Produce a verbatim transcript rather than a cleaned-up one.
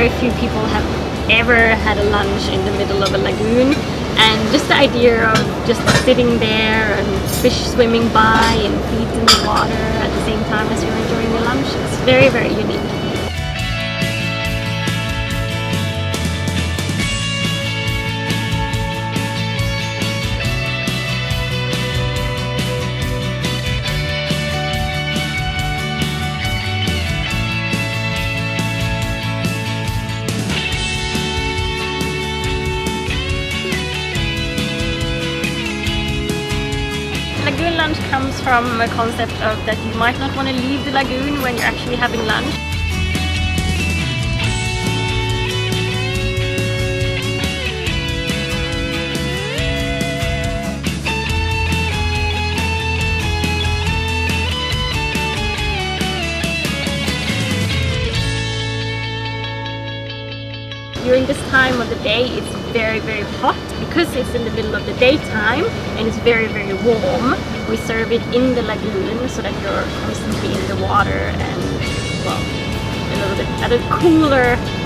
very few people have ever had a lunch in the middle of a lagoon, and just the idea of just sitting there and fish swimming by and feet in the water at the same time as you're enjoying your lunch, it's very, very unique. Lagoon lunch comes from a concept of that you might not want to leave the lagoon when you're actually having lunch. During this time of the day, it's very, very hot because it's in the middle of the daytime and it's very, very warm. We serve it in the lagoon so that you're constantly in the water and, well, a little bit at a cooler